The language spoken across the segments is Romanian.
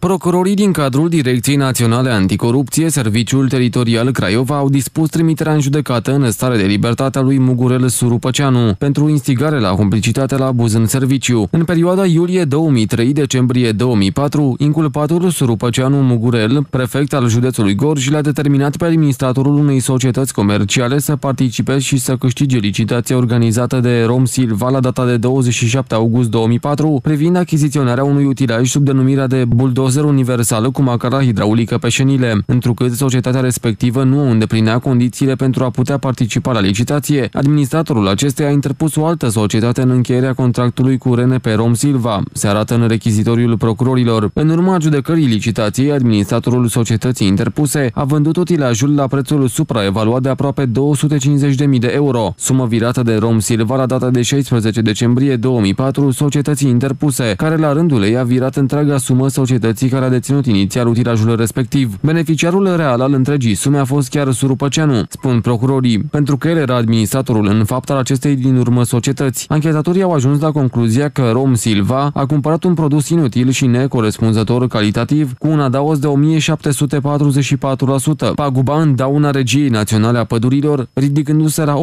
Procurorii din cadrul Direcției Naționale Anticorupție, Serviciul Teritorial Craiova, au dispus trimiterea în judecată în stare de libertate a lui Mugurel Surupăceanu pentru instigare la complicitate la abuz în serviciu. În perioada iulie 2003-decembrie 2004, inculpatul Surupăceanu Mugurel, prefect al județului Gorj, le-a determinat pe administratorul unei societăți comerciale să participe și să câștige licitația organizată de Rom Silva la data de 27 august 2004 privind achiziționarea unui utilaj sub denumirea de buldozer universală cu macara hidraulică pe șenile. Întrucât societatea respectivă nu îndeplinea condițiile pentru a putea participa la licitație, administratorul acesteia a interpus o altă societate în încheierea contractului cu RNP Rom Silva, se arată în rechizitoriul procurorilor. În urma judecării licitației, administratorul societății interpuse a vândut utilajul la prețul supraevaluat de aproape 250.000 de euro, sumă virată de Rom Silva la data de 16 decembrie 2004 societății interpuse, care la rândul ei a virat întreaga sumă societății care a deținut inițial utilajul respectiv. Beneficiarul real al întregii sume a fost chiar Surupăceanu, spun procurorii, pentru că el era administratorul în fapt al acestei din urmă societăți. Anchetatorii au ajuns la concluzia că Rom Silva a cumpărat un produs inutil și necorespunzător calitativ cu un adaos de 1744%, paguba în dauna Regiei Naționale a Pădurilor, ridicându-se la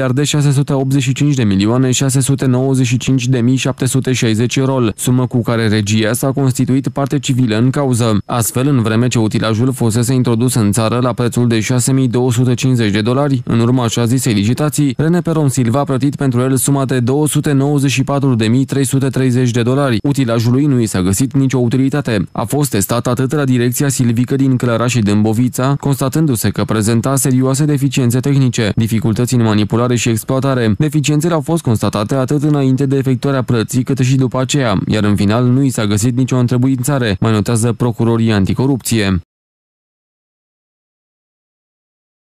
8.685.695.760 ROL, sumă cu care regia s-a constituit parte civilă în cauză. Astfel, în vreme ce utilajul fusese introdus în țară la prețul de $6.250, în urma așa zisei licitații, RNP Rom Silva a plătit pentru el suma de $294.330. Utilajului nu i s-a găsit nicio utilitate. A fost testat atât la direcția silvică din Clara și Dâmbovița, constatându-se că prezenta serioase deficiențe tehnice, dificultăți în manipulare și exploatare. Deficiențele au fost constatate atât înainte de efectuarea plății, cât și după aceea, iar în final nu i s-a găsit nicio întrebuințare, mai notează procurorii anticorupție.